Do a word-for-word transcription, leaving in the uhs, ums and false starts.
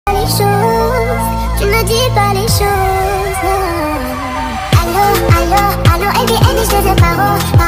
Les choses, tu ne dis pas les choses. Allô, allô, allô, et bien, et je te parole.